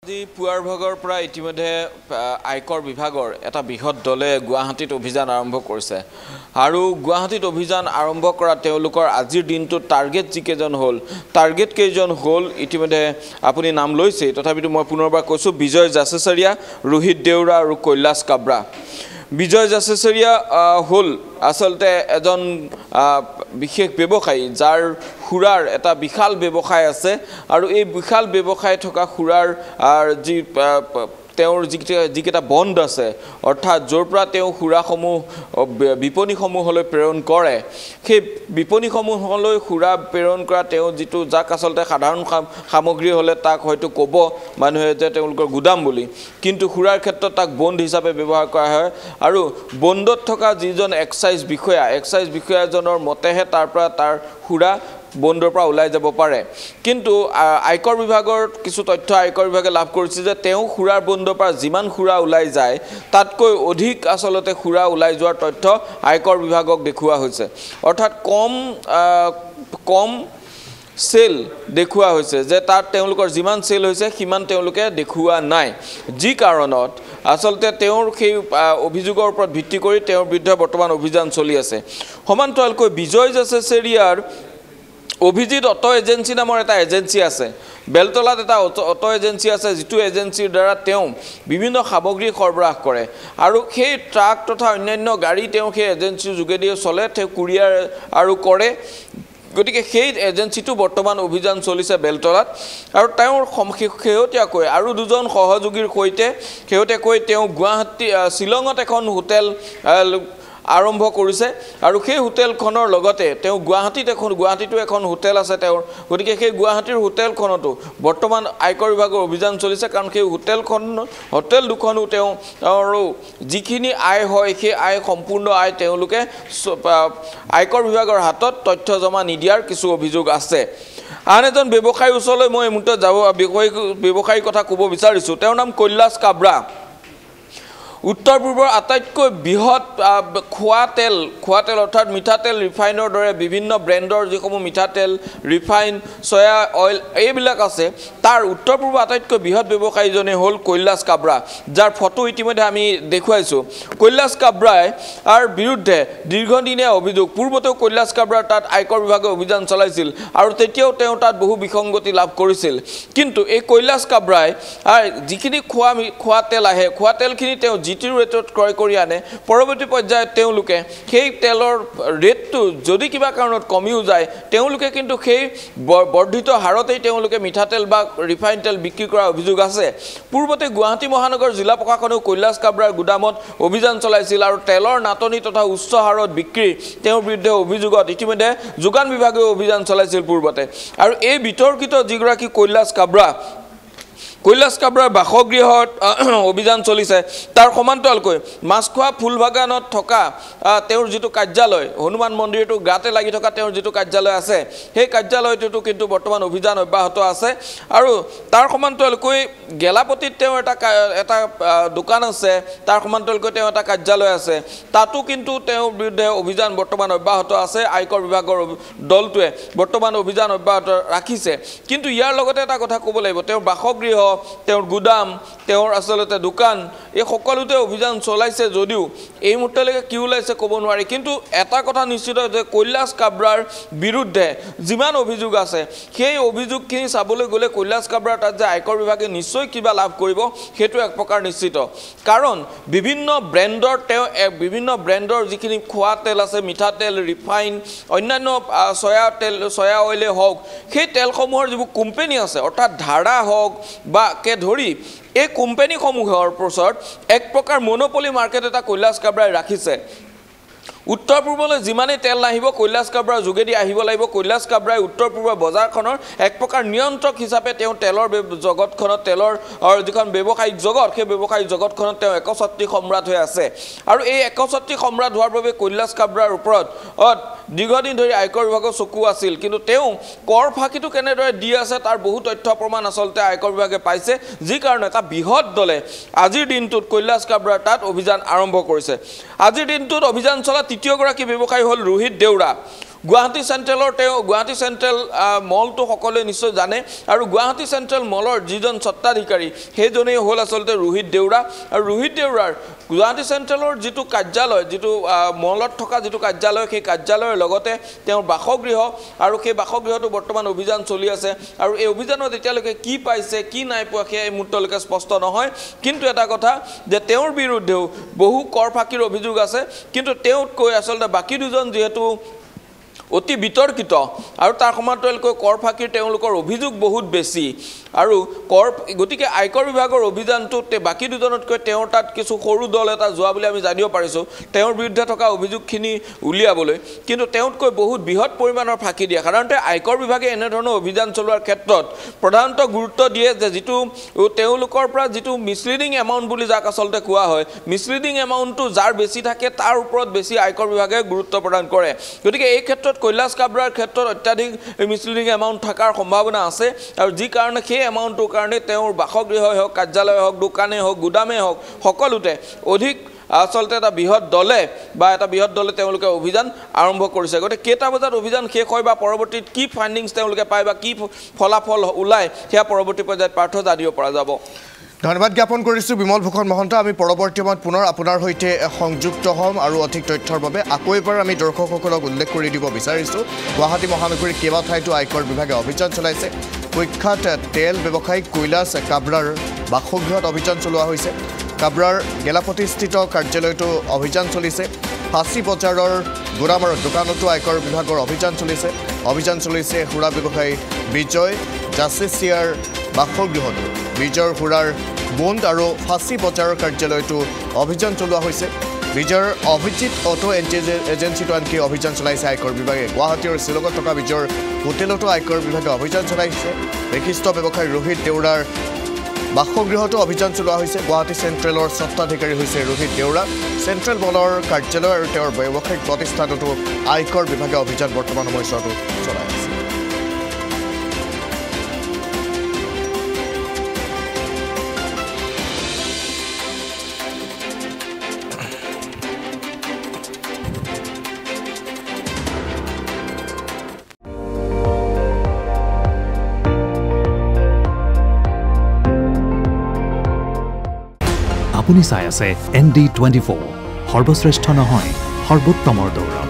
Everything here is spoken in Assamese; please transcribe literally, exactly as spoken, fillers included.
আজি পুৱাৰ ভাগৰ পৰা ইতিমধ্যে আয়কৰ বিভাগৰ এটা বৃহৎ দলে গুৱাহাটীত অভিযান আৰম্ভ কৰিছে আৰু গুৱাহাটীত অভিযান আৰম্ভ কৰা তেওঁলোকৰ আজিৰ দিনটো টাৰ্গেট যিকেজন হ'ল টাৰ্গেট কেইজন হ'ল ইতিমধ্যে আপুনি নাম লৈছে তথাপিতো মই পুনৰবাৰ কৈছো বিজয় জাছেচৰিয়া ৰোহিত দেউৰা আৰু কৈলাশ কাব্ৰা বিজয় জাছেচৰিয়া হ'ল আসলতে এজন বিশেষ ব্যৱসায়ী যাৰ খুৰাৰ এটা বিশাল ব্যৱসায় আছে আৰু এই বিশাল ব্যৱসায় থকা খুৰাৰ যি তেওঁৰ যিকেইটা বন্ধ আছে অৰ্থাৎ য'ৰ পৰা তেওঁ খুৰাসমূহ বিপণীসমূহলৈ প্ৰেৰণ কৰে সেই বিপণীসমূহলৈ খুৰা প্ৰেৰণ কৰা তেওঁ যিটো যাক আচলতে সাধাৰণ সামগ্ৰী হ'লে তাক হয়তো ক'ব মানুহে যে তেওঁলোকৰ গুদাম বুলি কিন্তু খুৰাৰ ক্ষেত্ৰত তাক বন্ধ হিচাপে ব্যৱহাৰ কৰা হয় আৰু বন্ধত থকা যিজন এক্সাইজ বিষয়া এক্সাইজ বিষয়াজনৰ মতেহে তাৰ পৰা তাৰ খুৰা বন্ধৰ পৰা ওলাই যাব পাৰে কিন্তু আয়কৰ বিভাগৰ কিছু তথ্য আয়কৰ বিভাগে লাভ কৰিছে যে তেওঁ খুৰাৰ বন্ধৰ পৰা যিমান খুৰা ওলাই যায় তাতকৈ অধিক আসলতে খুৰা ওলাই যোৱাৰ তথ্য আয়কৰ বিভাগক দেখুওৱা হৈছে অৰ্থাৎ কম কম সেল দেখুওৱা হৈছে যে তাত তেওঁলোকৰ যিমান সেল হৈছে সিমান তেওঁলোকে দেখুওৱা নাই যি কাৰণত আসলতে তেওঁৰ সেই অভিযোগৰ ওপৰত ভিত্তি কৰি তেওঁৰ বিৰুদ্ধে বৰ্তমান অভিযান চলি আছে সমান্তৰালকৈ বিজয় জাছেচৰিয়াৰ অভিজিত অটো এজেন্সি নামৰ এটা এজেন্সি আছে বেলতলাত এটা অটো এজেন্সি আছে যিটো এজেন্সিৰ দ্বাৰা তেওঁ বিভিন্ন সামগ্ৰী সৰবৰাহ কৰে আৰু সেই ট্ৰাক তথা অন্যান্য গাড়ী তেওঁ সেই এজেন্সিৰ যোগেদি চলে তেওঁ কুৰিয়াৰ আৰু কৰে গতিকে সেই এজেন্সিটো বৰ্তমান অভিযান চলিছে বেলতলাত আৰু তেওঁৰ শেহতীয়াকৈ আৰু দুজন সহযোগীৰ সৈতে শেহতীয়াকৈ তেওঁ গুৱাহাটী শিলঙত এখন হোটেল আৰম্ভ কৰিছে আৰু সেই হোটেলখনৰ লগতে তেওঁ গুৱাহাটীত এখন গুৱাহাটীতো এখন হোটেল আছে তেওঁৰ গতিকে সেই গুৱাহাটীৰ হোটেলখনতো বৰ্তমান আয়কৰ বিভাগৰ অভিযান চলিছে কাৰণ সেই হোটেলখন হোটেল দুখনো তেওঁ আৰু যিখিনি আয় হয় সেই আয় সম্পূৰ্ণ আয় তেওঁলোকে আয়কৰ বিভাগৰ হাতত তথ্য জমা নিদিয়াৰ কিছু অভিযোগ আছে আন এজন ব্যৱসায়ীৰ ওচৰলৈ মই মুহূৰ্তত যাব ব্যৱসায়ীৰ কথা ক'ব বিচাৰিছোঁ তেওঁৰ নাম কৈলাশ কাব্ৰা উত্তৰ পূৰ্বৰ আটাইতকৈ বৃহৎ খোৱা তেল খোৱা তেল অৰ্থাৎ মিঠাতেল ৰিফাইনৰ দৰে বিভিন্ন ব্ৰেণ্ডৰ যিসমূহ মিঠাতেল ৰিফাইন সয়া অইল এইবিলাক আছে তাৰ উত্তৰ পূৰ্বৰ আটাইতকৈ বৃহৎ ব্যৱসায়ীজনে হ'ল কৈলাশ কাব্ৰা যাৰ ফটো ইতিমধ্যে আমি দেখুৱাইছোঁ কৈলাশ কাব্ৰাই আৰু বিৰুদ্ধে দীৰ্ঘদিনীয়া অভিযোগ পূৰ্বতেও কৈলাশ কাব্ৰাৰ তাত আয়কৰ বিভাগে অভিযান চলাইছিল আৰু তেতিয়াও তেওঁ তাত বহু বিসংগতি লাভ কৰিছিল কিন্তু এই কৈলাশ কাব্ৰাই যিখিনি খোৱা খোৱা তেল আহে খোৱা তেলখিনি তেওঁ জিটিৰ ৰেটত ক্ৰয় কৰি আনে পৰৱৰ্তী পৰ্যায়ত তেওঁলোকে সেই তেলৰ ৰেটটো যদি কিবা কাৰণত কমিও যায় তেওঁলোকে কিন্তু সেই বৰ্ধিত হাৰতেই তেওঁলোকে মিঠাতেল বা ৰিফাইন তেল বিক্ৰী কৰা অভিযোগ আছে পূৰ্বতে গুৱাহাটী মহানগৰ জিলা প্ৰশাসনেও কৈলাশ কাব্ৰাৰ গুদামত অভিযান চলাইছিল আৰু তেলৰ নাটনি তথা উচ্চ হাৰত বিক্ৰী তেওঁৰ বিৰুদ্ধে অভিযোগত ইতিমধ্যে যোগান বিভাগেও অভিযান চলাইছিল পূৰ্বতে আৰু এই বিতৰ্কিত যিগৰাকী কৈলাশ কাব্ৰা কৈলাশ কাব্ৰাৰ বাসগৃহত অভিযান চলিছে তাৰ সমান্তৰালকৈ মাছখোৱা ফুলবাগানত থকা তেওঁৰ যিটো কাৰ্যালয় হনুমান মন্দিৰটো গাতে লাগি থকা তেওঁৰ যিটো কাৰ্যালয় আছে সেই কাৰ্যালয়টোতো কিন্তু বৰ্তমান অভিযান অব্যাহত আছে আৰু তাৰ সমান্তৰালকৈ গেলাপতিত তেওঁ এটা এটা দোকান আছে তাৰ সমান্তৰালকৈ তেওঁ এটা কাৰ্যালয় আছে তাতো কিন্তু তেওঁৰ বিৰুদ্ধে অভিযান বৰ্তমান অব্যাহত আছে আয়কৰ বিভাগৰ দলটোৱে বৰ্তমান অভিযান অব্যাহত ৰাখিছে কিন্তু ইয়াৰ লগতে এটা কথা ক'ব লাগিব তেওঁৰ বাসগৃহ তেওঁৰ গুদাম তেওঁৰ আসলতে দোকান এই সকলোতে অভিযান চলাইছে যদিও এই মুহূৰ্তলৈকে কি ওলাইছে ক'ব নোৱাৰি কিন্তু এটা কথা নিশ্চিত যে কৈলাশ কাব্ৰাৰ বিৰুদ্ধে যিমান অভিযোগ আছে সেই অভিযোগখিনি চাবলৈ গ'লে কৈলাশ কাব্ৰাৰ তাত যে আয়কৰ বিভাগে নিশ্চয় কিবা লাভ কৰিব সেইটো এক প্ৰকাৰ নিশ্চিত কাৰণ বিভিন্ন ব্ৰেণ্ডৰ তেওঁ বিভিন্ন ব্ৰেণ্ডৰ যিখিনি খোৱা তেল আছে মিঠাতেল ৰিফাইন অন্যান্য সয়া তেল সয়া অইলে হওক সেই তেলসমূহৰ যিবোৰ কোম্পানী আছে অৰ্থাৎ ধাৰা হওক বা কে ধৰি এই কোম্পানীসমূহৰ ওপৰত এক প্ৰকাৰ মনোপলি মাৰ্কেট এটা কৈলাশ কাব্ৰাই ৰাখিছে উত্তৰ পূৰ্বলৈ যিমানেই তেল নাহিব কৈলাশ কাব্ৰাৰ যোগেদি আহিব লাগিব কৈলাশ কাব্ৰাই উত্তৰ পূৰ্বৰ বজাৰখনৰ এক প্ৰকাৰ নিয়ন্ত্ৰক হিচাপে তেওঁ তেলৰ জগতখনত তেলৰ যিখন ব্যৱসায়িক জগত সেই ব্যৱসায়িক জগতখনত তেওঁ একচ্ছত্ৰী সম্ৰাট হৈ আছে আৰু এই একচ্ছত্ৰী সম্ৰাট হোৱাৰ বাবে কৈলাশ কাব্ৰাৰ ওপৰত দীৰ্ঘদিন ধৰি আয়কৰ বিভাগৰ চকু আছিল কিন্তু তেওঁ কৰ ফাঁকিটো কেনেদৰে দি আছে তাৰ বহু তথ্য প্ৰমাণ আচলতে আয়কৰ বিভাগে পাইছে যি কাৰণে এটা বৃহৎ দলে আজিৰ দিনটোত কৈলাশ কাব্ৰাৰ তাত অভিযান আৰম্ভ কৰিছে আজিৰ দিনটোত অভিযান চলা তৃতীয়গৰাকী ব্যৱসায়ী হ'ল ৰোহিত দেউৰা গুৱাহাটী চেণ্ট্ৰেলৰ তেওঁ গুৱাহাটী চেণ্ট্ৰেল মলটো সকলোৱে নিশ্চয় জানে আৰু গুৱাহাটী চেণ্ট্ৰেল মলৰ যিজন স্বত্বাধিকাৰী সেইজনেই হ'ল আচলতে ৰোহিত দেউৰা আৰু ৰোহিত দেউৰাৰ গুৱাহাটী চেণ্ট্ৰেলৰ যিটো কাৰ্যালয় যিটো মলত থকা যিটো কাৰ্যালয় সেই কাৰ্যালয়ৰ লগতে তেওঁৰ বাসগৃহ আৰু সেই বাসগৃহটো বৰ্তমান অভিযান চলি আছে আৰু এই অভিযানত এতিয়ালৈকে কি পাইছে কি নাই পোৱা সেই এই মুহূৰ্তলৈকে স্পষ্ট নহয় কিন্তু এটা কথা যে তেওঁৰ বিৰুদ্ধেও বহু কৰ ফাঁকিৰ অভিযোগ আছে কিন্তু তেওঁতকৈ আচলতে বাকী দুজন যিহেতু অতি বিতৰ্কিত আৰু তাৰ সমান্তৰালকৈ কৰ ফাঁকিৰ তেওঁলোকৰ অভিযোগ বহুত বেছি আৰু কৰ গতিকে আয়কৰ বিভাগৰ অভিযানটোত বাকী দুজনতকৈ তেওঁৰ তাত কিছু সৰু দল এটা যোৱা বুলি আমি জানিব পাৰিছোঁ তেওঁৰ বিৰুদ্ধে থকা অভিযোগখিনি উলিয়াবলৈ কিন্তু তেওঁতকৈ বহুত বৃহৎ পৰিমাণৰ ফাঁকি দিয়ে সাধাৰণতে আয়কৰ বিভাগে এনেধৰণৰ অভিযান চলোৱাৰ ক্ষেত্ৰত প্ৰধানত গুৰুত্ব দিয়ে যে যিটো তেওঁলোকৰ পৰা যিটো মিছলিডিং এমাউণ্ট বুলি যাক আচলতে কোৱা হয় মিছলিডিং এমাউণ্টটো যাৰ বেছি থাকে তাৰ ওপৰত বেছি আয়কৰ বিভাগে গুৰুত্ব প্ৰদান কৰে গতিকে এই ক্ষেত্ৰত কৈলাশ কাব্ৰাৰ ক্ষেত্ৰত অত্যাধিক মিছলিডিং এমাউণ্ট থকাৰ সম্ভাৱনা আছে আৰু যি কাৰণে সেই এমাউণ্টটোৰ কাৰণে তেওঁৰ বাসগৃহই হওক কাৰ্যালয় হওক দোকানেই হওক গুদামেই হওক সকলোতে অধিক আচলতে এটা বৃহৎ দলে বা এটা বৃহৎ দলে তেওঁলোকে অভিযান আৰম্ভ কৰিছে গতিকে কেইটা বজাত অভিযান শেষ হয় বা পৰৱৰ্তীত কি ফাইণ্ডিংছ তেওঁলোকে পায় বা কি ফলাফল ওলায় সেয়া পৰৱৰ্তী পৰ্যায়ত পাৰ্থ জানিব পৰা যাব ধন্যবাদ জ্ঞাপন কৰিছোঁ বিমল ভূষণ মহন্ত আমি পৰৱৰ্তী সময়ত পুনৰ আপোনাৰ সৈতে সংযুক্ত হ'ম আৰু অধিক তথ্যৰ বাবে আকৌ এবাৰ আমি দৰ্শকসকলক উল্লেখ কৰি দিব বিচাৰিছোঁ গুৱাহাটী মহানগৰীৰ কেইবা ঠাইতো আয়কৰ বিভাগে অভিযান চলাইছে কুখ্যাত তেল ব্যৱসায়ী কৈলাশ কাব্ৰাৰ বাসগৃহত অভিযান চলোৱা হৈছে কাব্ৰাৰ গেলাপতিস্থিত কাৰ্যালয়তো অভিযান চলিছে ফাঁচী বজাৰৰ গোৰামাৰৰ দোকানতো আয়কৰ বিভাগৰ অভিযান চলিছে অভিযান চলিছে সুৰা ব্যৱসায়ী বিজয় জাচিচিয়াৰ বাসগৃহতো বিজয়ৰ সুৰাৰ বন্দ আৰু ফাঁচী বজাৰৰ কাৰ্যালয়তো অভিযান চলোৱা হৈছে বিজয়ৰ অভিজিত অটো এজেঞ্চিটো আনকি অভিযান চলাইছে আয়কৰ বিভাগে গুৱাহাটী আৰু শ্বিলঙত থকা বিজয়ৰ হোটেলতো আয়কৰ বিভাগে অভিযান চলাইছে বিশিষ্ট ব্যৱসায়ী ৰোহিত দেউৰাৰ বাসগৃহতো অভিযান চলোৱা হৈছে গুৱাহাটী চেণ্ট্ৰেলৰ স্বত্বাধিকাৰী হৈছে ৰোহিত দেউৰা চেণ্ট্ৰেল মলৰ কাৰ্যালয় আৰু তেওঁৰ ব্যৱসায়িক প্ৰতিষ্ঠানতো আয়কৰ বিভাগে অভিযান বৰ্তমান সময়ছোৱাতো চলাই আছে আপুনি চাই আছে এন ডি টুৱেণ্টি ফ'ৰ সৰ্বশ্ৰেষ্ঠ নহয় সৰ্বোত্তমৰ দৌৰ